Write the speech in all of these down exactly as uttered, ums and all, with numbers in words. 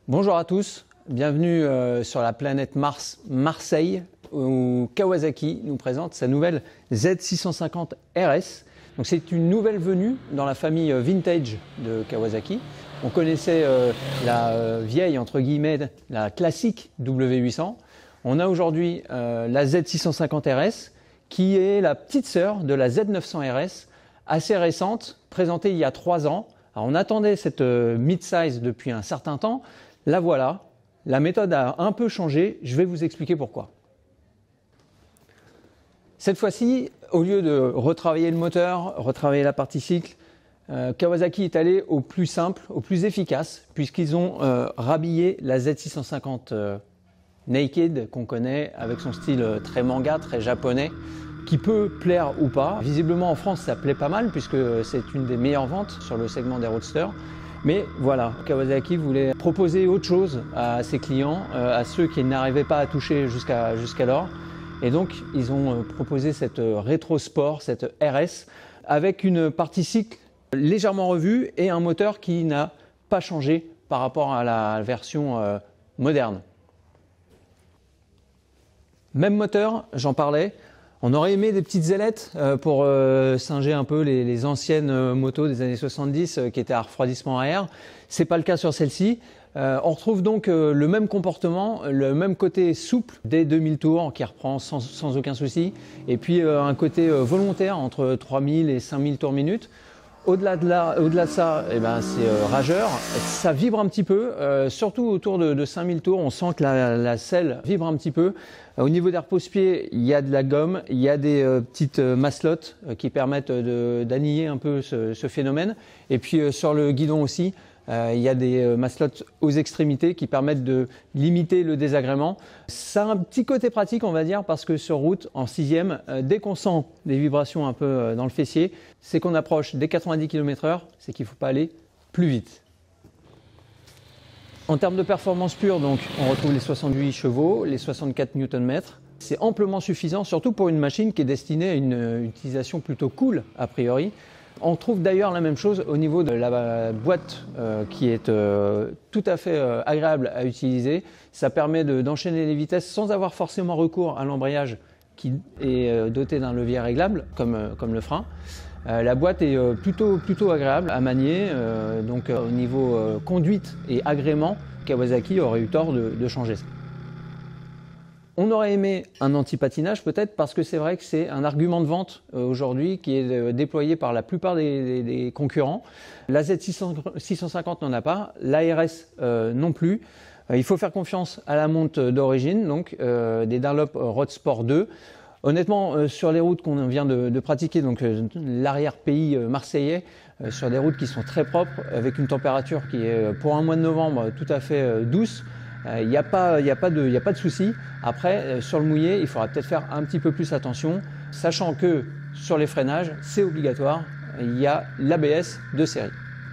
Bonjour à tous, bienvenue euh, sur la planète Mars, Marseille, où Kawasaki nous présente sa nouvelle Z six cent cinquante R S. Donc c'est une nouvelle venue dans la famille vintage de Kawasaki. On connaissait euh, la euh, vieille, entre guillemets, la classique W huit cents. On a aujourd'hui euh, la Z six cent cinquante R S, qui est la petite sœur de la Z neuf cents R S, assez récente, présentée il y a trois ans. Alors on attendait cette euh, mid-size depuis un certain temps. La voilà, la méthode a un peu changé, je vais vous expliquer pourquoi. Cette fois-ci, au lieu de retravailler le moteur, retravailler la partie cycle, euh, Kawasaki est allé au plus simple, au plus efficace, puisqu'ils ont euh, rhabillé la Z six cent cinquante euh, Naked qu'on connaît, avec son style très manga, très japonais, qui peut plaire ou pas. Visiblement en France ça plaît pas mal, puisque c'est une des meilleures ventes sur le segment des roadsters. Mais voilà, Kawasaki voulait proposer autre chose à ses clients, euh, à ceux qui n'arrivaient pas à toucher jusqu'à jusqu'alors. Et donc, ils ont proposé cette rétro sport, cette R S, avec une partie cycle légèrement revue et un moteur qui n'a pas changé par rapport à la version euh, moderne. Même moteur, j'en parlais. On aurait aimé des petites ailettes euh, pour euh, singer un peu les, les anciennes euh, motos des années soixante-dix euh, qui étaient à refroidissement à air. C'est pas le cas sur celle-ci. Euh, on retrouve donc euh, le même comportement, le même côté souple dès deux mille tours qui reprend sans, sans aucun souci. Et puis euh, un côté euh, volontaire entre trois mille et cinq mille tours minute. Au-delà de, là, au-delà de ça, eh ben, c'est euh, rageur. Ça vibre un petit peu, euh, surtout autour de, de cinq mille tours. On sent que la, la selle vibre un petit peu. Euh, au niveau des repose-pieds, il y a de la gomme, il y a des euh, petites euh, maslottes euh, qui permettent de, d'annihiler un peu ce, ce phénomène. Et puis euh, sur le guidon aussi, euh, il y a des euh, maslottes aux extrémités qui permettent de limiter le désagrément. Ça a un petit côté pratique, on va dire, parce que sur route, en sixième, euh, dès qu'on sent des vibrations un peu euh, dans le fessier, c'est qu'on approche des quatre-vingt-dix kilomètres heure, c'est qu'il ne faut pas aller plus vite. En termes de performance pure, donc, on retrouve les soixante-huit chevaux, les soixante-quatre newton-mètres. C'est amplement suffisant, surtout pour une machine qui est destinée à une euh, utilisation plutôt cool, a priori. On trouve d'ailleurs la même chose au niveau de la boîte euh, qui est euh, tout à fait euh, agréable à utiliser. Ça permet de, d'enchaîner les vitesses sans avoir forcément recours à l'embrayage qui est euh, doté d'un levier réglable comme, euh, comme le frein. Euh, la boîte est euh, plutôt, plutôt agréable à manier, euh, donc euh, au niveau euh, conduite et agrément, Kawasaki aurait eu tort de, de changer ça. On aurait aimé un anti-patinage peut-être parce que c'est vrai que c'est un argument de vente euh, aujourd'hui qui est euh, déployé par la plupart des, des, des concurrents. La Z six cent cinquante n'en a pas, la R S euh, non plus. Euh, il faut faire confiance à la monte d'origine, donc euh, des Dunlop Road Sport deux. Honnêtement, euh, sur les routes qu'on vient de, de pratiquer, donc euh, l'arrière-pays euh, marseillais, euh, sur des routes qui sont très propres, avec une température qui est pour un mois de novembre tout à fait euh, douce, il n'y a pas, y a pas de, y a pas de souci. Après, euh, sur le mouillé, il faudra peut-être faire un petit peu plus attention, sachant que sur les freinages, c'est obligatoire, il y a l'A B S de série.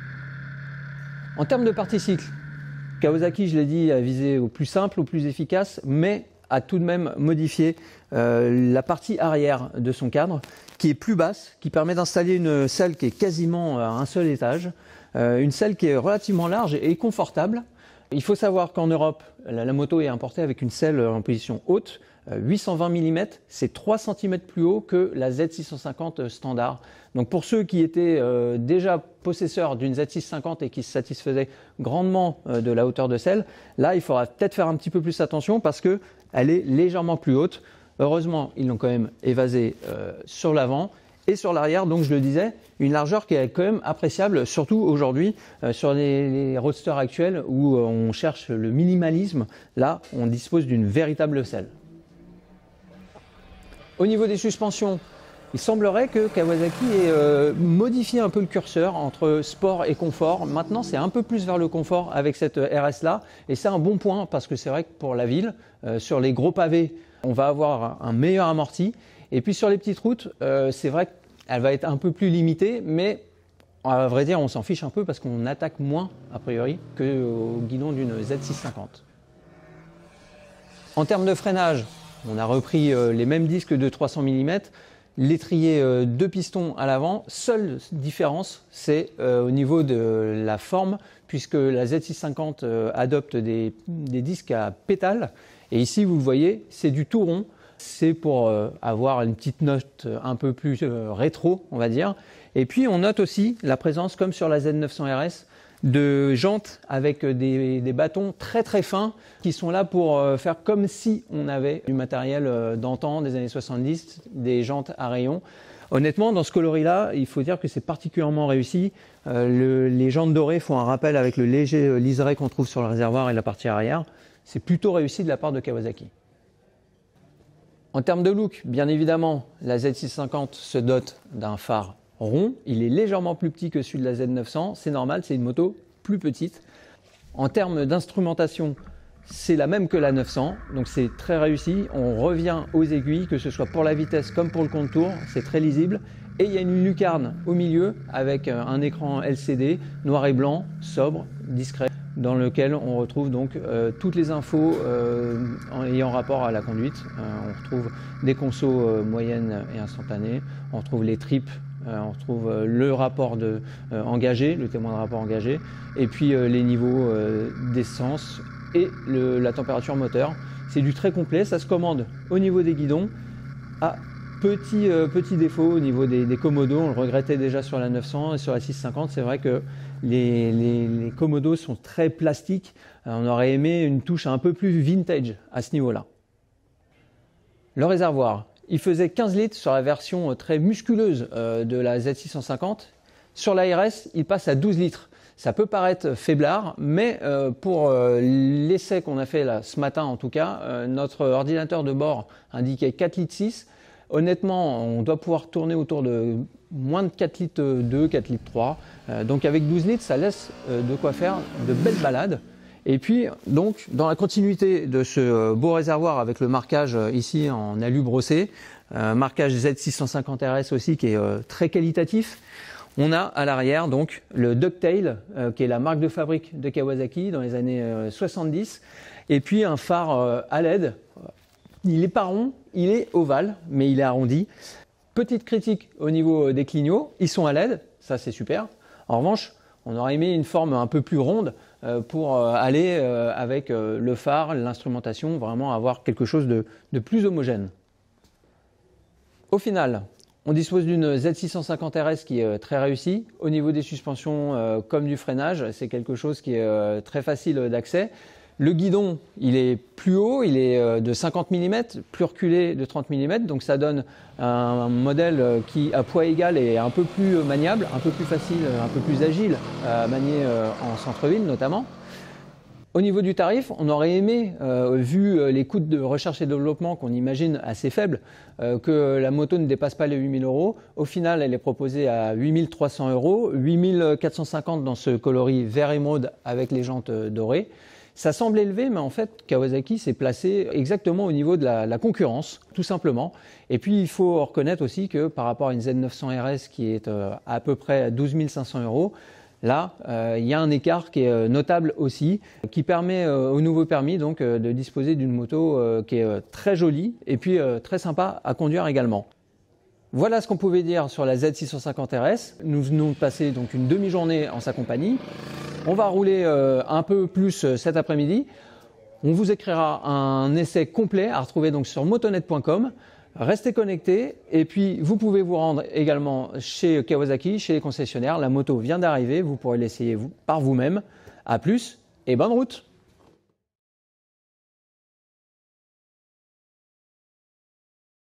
En termes de partie cycle, Kawasaki, je l'ai dit, a visé au plus simple, au plus efficace, mais a tout de même modifié euh, la partie arrière de son cadre, qui est plus basse, qui permet d'installer une selle qui est quasiment à un seul étage, euh, une selle qui est relativement large et confortable. Il faut savoir qu'en Europe, la, la moto est importée avec une selle en position haute, euh, huit cent vingt millimètres, c'est trois centimètres plus haut que la Z six cent cinquante standard. Donc pour ceux qui étaient euh, déjà possesseurs d'une Z six cent cinquante et qui se satisfaisaient grandement euh, de la hauteur de selle, là il faudra peut-être faire un petit peu plus attention parce qu'elle est légèrement plus haute. Heureusement, ils l'ont quand même évasée euh, sur l'avant. Et sur l'arrière, donc je le disais, une largeur qui est quand même appréciable, surtout aujourd'hui euh, sur les, les roadsters actuels où euh, on cherche le minimalisme. Là, on dispose d'une véritable selle. Au niveau des suspensions, il semblerait que Kawasaki ait euh, modifié un peu le curseur entre sport et confort. Maintenant, c'est un peu plus vers le confort avec cette R S-là. Et c'est un bon point parce que c'est vrai que pour la ville, euh, sur les gros pavés, on va avoir un meilleur amorti. Et puis sur les petites routes, euh, c'est vrai qu'elle va être un peu plus limitée, mais à vrai dire, on s'en fiche un peu parce qu'on attaque moins, a priori, qu'au guidon d'une Z six cent cinquante. En termes de freinage, on a repris euh, les mêmes disques de trois cents millimètres. l'étrier euh, deux pistons à l'avant. Seule différence, c'est euh, au niveau de la forme, puisque la Z six cent cinquante euh, adopte des, des disques à pétales. Et ici, vous le voyez, c'est du tout rond. C'est pour euh, avoir une petite note un peu plus euh, rétro, on va dire. Et puis, on note aussi la présence, comme sur la Z neuf cents R S, de jantes avec des, des bâtons très très fins qui sont là pour euh, faire comme si on avait du matériel euh, d'antan des années soixante-dix, des jantes à rayons. Honnêtement, dans ce coloris-là, il faut dire que c'est particulièrement réussi. Euh, le, les jantes dorées font un rappel avec le léger liseré qu'on trouve sur le réservoir et la partie arrière. C'est plutôt réussi de la part de Kawasaki. En termes de look, bien évidemment, la Z six cent cinquante se dote d'un phare rond. Il est légèrement plus petit que celui de la Z neuf cents. C'est normal, c'est une moto plus petite. En termes d'instrumentation, c'est la même que la neuf cents, donc c'est très réussi. On revient aux aiguilles, que ce soit pour la vitesse comme pour le contour, c'est très lisible. Et il y a une lucarne au milieu avec un écran L C D noir et blanc, sobre, discret, dans lequel on retrouve donc euh, toutes les infos euh, en ayant rapport à la conduite. Euh, on retrouve des consos euh, moyennes et instantanées, on retrouve les trips, euh, on retrouve euh, le rapport de, euh, engagé, le témoin de rapport engagé, et puis euh, les niveaux euh, d'essence et le, la température moteur. C'est du très complet, ça se commande au niveau des guidons. Ah, petit, euh, petit défaut au niveau des, des commodos, on le regrettait déjà sur la neuf cents et sur la six cent cinquante, c'est vrai que les, les, les commodos sont très plastiques. Euh, on aurait aimé une touche un peu plus vintage à ce niveau-là. Le réservoir, il faisait quinze litres sur la version très musculeuse euh, de la Z six cent cinquante. Sur la R S, il passe à douze litres. Ça peut paraître faiblard, mais euh, pour euh, l'essai qu'on a fait là, ce matin en tout cas, euh, notre ordinateur de bord indiquait quatre litres six. Honnêtement, on doit pouvoir tourner autour de moins de quatre litres deux, quatre litres trois. Euh, donc avec douze litres, ça laisse euh, de quoi faire de belles balades. Et puis, donc, dans la continuité de ce euh, beau réservoir avec le marquage euh, ici en alu brossé, euh, marquage Z six cent cinquante R S aussi qui est euh, très qualitatif. On a à l'arrière donc le Ducktail, euh, qui est la marque de fabrique de Kawasaki dans les années euh, soixante-dix, et puis un phare euh, à L E D. Il n'est pas rond, il est ovale, mais il est arrondi. Petite critique au niveau des clignots, ils sont à L E D, ça c'est super. En revanche, on aurait aimé une forme un peu plus ronde euh, pour euh, aller euh, avec euh, le phare, l'instrumentation, vraiment avoir quelque chose de, de plus homogène. Au final, on dispose d'une Z six cent cinquante R S qui est très réussie. Au niveau des suspensions euh, comme du freinage, c'est quelque chose qui est euh, très facile d'accès. Le guidon, il est plus haut, il est euh, de cinquante millimètres, plus reculé de trente millimètres. Donc ça donne un, un modèle qui, à poids égal, est un peu plus maniable, un peu plus facile, un peu plus agile à manier euh, en centre-ville notamment. Au niveau du tarif, on aurait aimé, euh, vu les coûts de recherche et développement qu'on imagine assez faibles, euh, que la moto ne dépasse pas les huit mille euros. Au final, elle est proposée à huit mille trois cents euros, huit mille quatre cent cinquante dans ce coloris vert émeraude avec les jantes dorées. Ça semble élevé, mais en fait, Kawasaki s'est placé exactement au niveau de la, la concurrence, tout simplement. Et puis, il faut reconnaître aussi que par rapport à une Z neuf cents R S qui est euh, à peu près à douze mille cinq cents euros, là, euh, il y a un écart qui est notable aussi, qui permet euh, au nouveau permis donc, euh, de disposer d'une moto euh, qui est euh, très jolie et puis euh, très sympa à conduire également. Voilà ce qu'on pouvait dire sur la Z six cent cinquante R S. Nous venons de passer donc une demi-journée en sa compagnie. On va rouler euh, un peu plus euh, cet après-midi. On vous écrira un essai complet à retrouver donc sur motonet point com. Restez connectés et puis vous pouvez vous rendre également chez Kawasaki, chez les concessionnaires. La moto vient d'arriver, vous pourrez l'essayer vous, par vous-même. A plus et bonne route!